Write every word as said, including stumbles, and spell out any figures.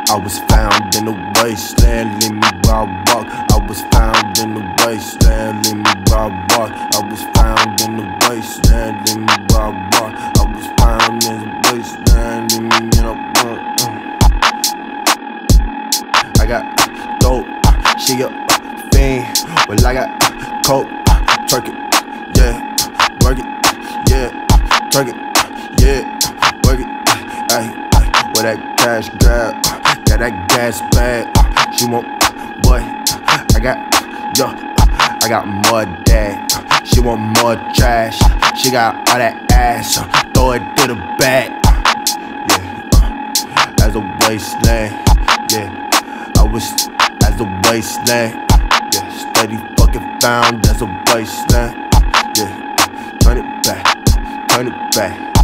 I was found in the wasteland, leave me where I walk. I was found in the wasteland, leave me where I walk. I was found in the wasteland, leave me where I walk. I was found in the wasteland, leave me in a walk. I got dope, she a fiend. Well, I got coke, twerk it, yeah, work it, yeah, twerk it, yeah, work it, ayy, ayy. With that cash grab, got that gas bag. She want what? I got, yo, I got more that. She want more trash. She got all that ass, throw it to the back. Yeah, as a wasteland. Yeah, I was as a wasteland. Yeah, steady fucking found as a wasteland. Yeah, turn it back, turn it back.